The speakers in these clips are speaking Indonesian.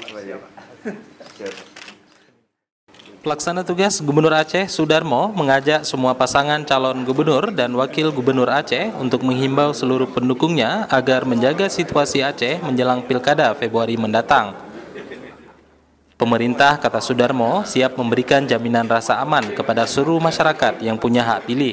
Pelaksana tugas Gubernur Aceh Sudarmo mengajak semua pasangan calon gubernur dan wakil gubernur Aceh untuk menghimbau seluruh pendukungnya agar menjaga situasi Aceh menjelang Pilkada Februari mendatang. Pemerintah, kata Sudarmo, siap memberikan jaminan rasa aman kepada seluruh masyarakat yang punya hak pilih.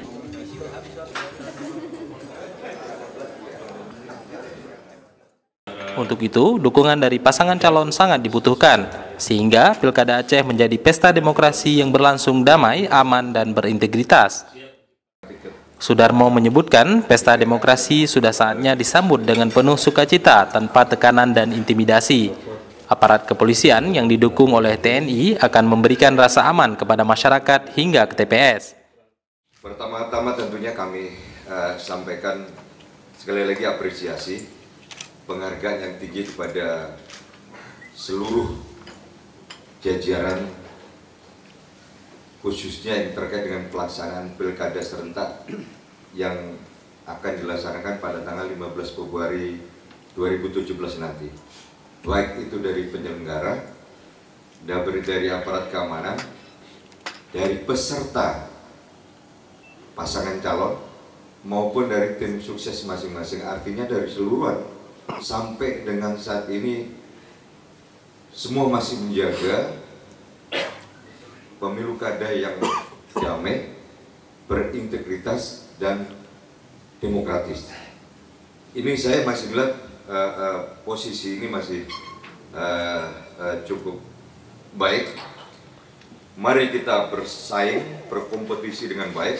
Untuk itu, dukungan dari pasangan calon sangat dibutuhkan, sehingga Pilkada Aceh menjadi pesta demokrasi yang berlangsung damai, aman, dan berintegritas. Sudarmo menyebutkan, pesta demokrasi sudah saatnya disambut dengan penuh sukacita tanpa tekanan dan intimidasi. Aparat kepolisian yang didukung oleh TNI akan memberikan rasa aman kepada masyarakat hingga ke TPS. Pertama-tama tentunya kami sampaikan sekali lagi apresiasi, penghargaan yang tinggi kepada seluruh jajaran, khususnya yang terkait dengan pelaksanaan pilkada serentak yang akan dilaksanakan pada tanggal 15 Februari 2017 nanti. Baik itu dari penyelenggara, dari aparat keamanan, dari peserta pasangan calon, maupun dari tim sukses masing-masing, artinya dari seluruh. Sampai dengan saat ini semua masih menjaga pemilu kada yang damai, berintegritas, dan demokratis. Ini saya masih lihat posisi ini masih cukup baik. Mari kita bersaing, berkompetisi dengan baik,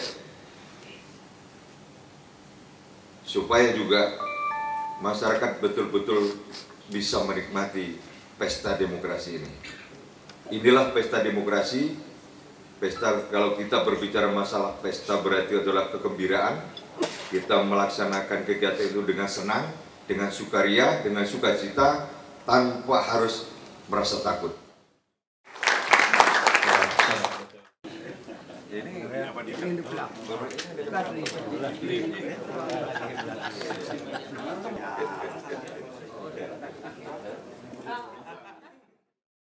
supaya juga masyarakat betul-betul bisa menikmati pesta demokrasi ini. Inilah pesta demokrasi. Pesta, kalau kita berbicara masalah pesta, berarti adalah kegembiraan. Kita melaksanakan kegiatan itu dengan senang, dengan sukaria, dengan sukacita, tanpa harus merasa takut. Ini